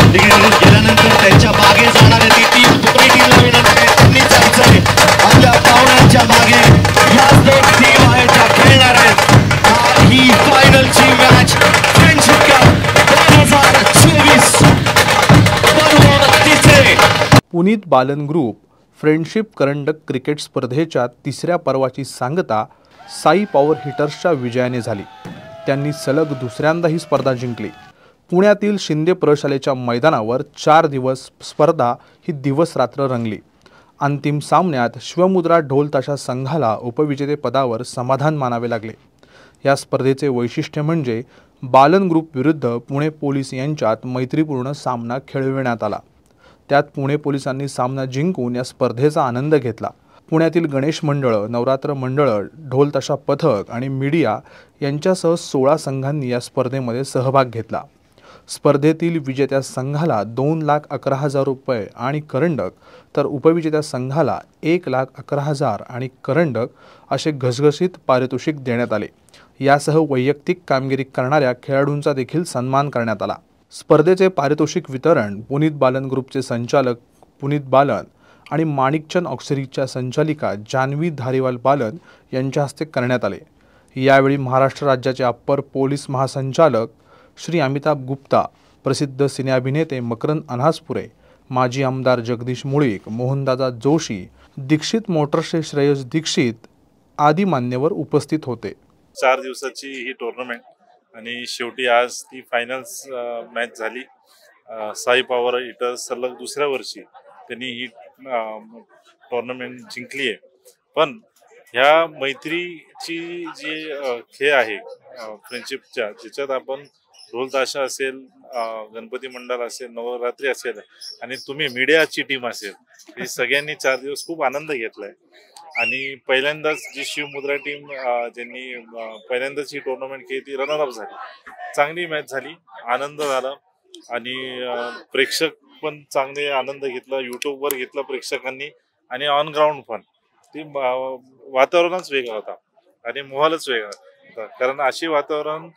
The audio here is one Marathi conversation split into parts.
गेल्यानंतर त्यांच्या मागे जाणारी ती टीम दुसरी टीमला विनंती आहे, त्यांनी जायचं आहे आपल्या पाहुण्यांच्या मागे. याच दोन टीम आहेत त्या खेळणार आहेत ही फायनलची मॅच फ्रेंडशिप कप 2024 बनवतीचे. पुनीत बालन ग्रुप फ्रेंडशिप करंडक क्रिकेट स्पर्धेच्या तिसऱ्या पर्वाची सांगता साई पॉवर हिटर्सच्या विजयाने झाली. त्यांनी सलग दुसऱ्यांदा ही स्पर्धा जिंकली. पुण्यातील शिंदे प्रशालेच्या मैदानावर 4 दिवस स्पर्धा ही दिवस रात्र रंगली. अंतिम सामन्यात शिवमुद्रा ढोल ताशा संघाला उपविजेतेपदावर समाधान मानावे लागले. या स्पर्धेचे वैशिष्ट्य म्हणजे बालन ग्रुप विरुद्ध पुणे पोलीस यांच्यात मैत्रीपूर्ण सामना खेळविण्यात आला. त्यात पुणे पोलिसांनी सामना जिंकून या स्पर्धेचा आनंद घेतला. पुण्यातील गणेश मंडळ, नवरात्र मंडळ, ढोल ताशा पथक आणि मीडिया यांच्यासह 16 संघांनी या स्पर्धेमध्ये सहभाग घेतला. स्पर्धेतील विजेत्या संघाला 2,11,000 रुपये आणि करंडक, तर उपविजेत्या संघाला 1,11,000 आणि करंडक असे घसघशीत पारितोषिक देण्यात आले. यासह वैयक्तिक कामगिरी करणाऱ्या खेळाडूंचा देखील सन्मान करण्यात आला. स्पर्धेचे पारितोषिक वितरण पुनीत बालन ग्रुपचे संचालक पुनीत बालन आणि माणिकचंद ऑक्सरीच्या संचालिका जान्हवी धारीवाल बालन यांच्या हस्ते करण्यात आले. यावेळी महाराष्ट्र राज्याचे अप्पर पोलीस महासंचालक श्री अमिताभ गुप्ता, प्रसिद्ध सिने अभिनेते मकरंद अनासपुरे, माजी आमदार जगदीश मुळीक, मोहनदादा जोशी, दीक्षित मोटर्सचे श्रेयस दीक्षित आदी मान्यवर उपस्थित होते. 4 दिवसाची ही टुर्नामेंट आणि शेवटी आज ती फायनल्स मॅच झाली. साई पॉवर हिटर्स सलग दुसऱ्या वर्षी त्यांनी ही टुर्नामेंट जिंकली आहे. पण ह्या मैत्रीची जी खेळ आहे फ्रेंडशिपच्या, ज्याच्यात आपण ढोल ताशा असेल, गणपती मंडळ असेल, नवरात्री असेल आणि तुम्ही मीडियाची टीम असेल, हे सगळ्यांनी 4 दिवस खूप आनंद घेतलाय. आणि पहिल्यांदाच जी शिवमुद्रा टीम ज्यांनी पहिल्यांदाच ही टुर्नामेंट खेळली ती रनरअप झाली. चांगली मॅच झाली, आनंद झाला आणि प्रेक्षक पण चांगले आनंद घेतला. यूट्यूबवर घेतला प्रेक्षकांनी आणि ऑन ग्राउंड पण ती वातावरणच वेगळा होता आणि माहोलच वेगळा होता. कारण अशी वातावरण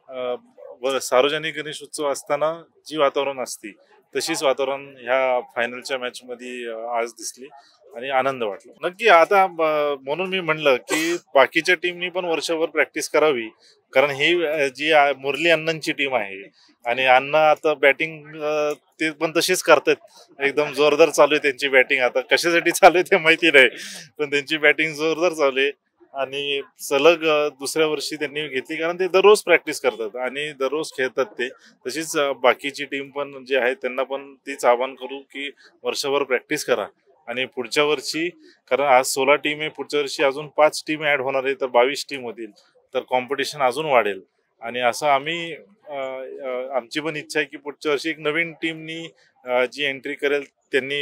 सार्वजनिक गणेश उत्सव असताना जी वातावरण असती तशीच वातावरण ह्या फायनलच्या मॅच मध्ये आज दिसली आणि आनंद वाटला. नक्की आता म्हणून मी म्हणलं की बाकीच्या टीमनी पण वर्षभर प्रॅक्टिस करावी. कारण ही जी मुरली अण्णांची टीम आहे आणि अण्णा आता बॅटिंग ते पण तशीच करतात, एकदम जोरदार चालू आहे त्यांची बॅटिंग. आता कशासाठी चालू आहे ते माहिती नाही, पण त्यांची बॅटिंग जोरदार चालू आहे आणि सलग दुसऱ्या वर्षी त्यांनी घेतली. कारण ते दररोज प्रॅक्टिस करतात आणि दररोज खेळतात ते. तशीच बाकीची टीम पण जी आहे त्यांना पण तीच आवाहन करू की वर्षभर प्रॅक्टिस करा आणि पुढच्या वर्षी, कारण आज 16 टीम आहे, पुढच्या वर्षी अजून 5 टीम ऍड होणार आहे, तर 22 टीम होतील, तर कॉम्पिटिशन अजून वाढेल. आणि असं आम्ही आमची पण इच्छा आहे की पुढच्या वर्षी एक नवीन टीमनी जी एंट्री करेल त्यांनी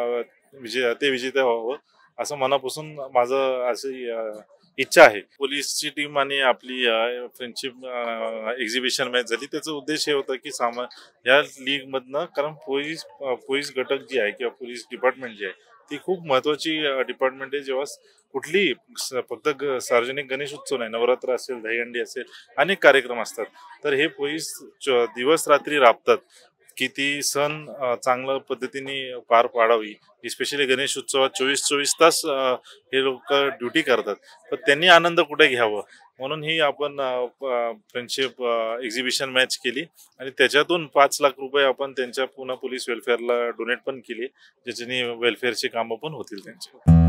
विजेते व्हावं, असं मनापासून माझं अशी इच्छा आहे. पोलीसची टीम आणि आपली फ्रेंडशिप एक्झिबिशन मॅच झाली. त्याचा उद्देश हे होता की या लीग मधनं, कारण पोलीस घटक जी आहे किंवा पोलीस डिपार्टमेंट जी आहे ती खूप महत्वाची डिपार्टमेंट आहे. जेव्हा कुठली फक्त सार्वजनिक गणेश उत्सव नाही, नवरात्र असेल, दहीहंडी असेल, अनेक कार्यक्रम असतात, तर हे पोलीस दिवस रात्री राबतात की ती सण चांगल्या पद्धतीने पार पाडावी. स्पेशली गणेश उत्सवात 24 तास हे लोक ड्युटी करतात, तर त्यांनी आनंद कुठे घ्यावं म्हणून ही आपण फ्रेंडशिप एक्झिबिशन मॅच केली आणि त्याच्यातून 5 लाख रुपये आपण त्यांच्या पुणे पोलीस वेलफेअरला डोनेट पण केली, ज्याच्याने वेलफेअरची कामं पण होतील त्यांची.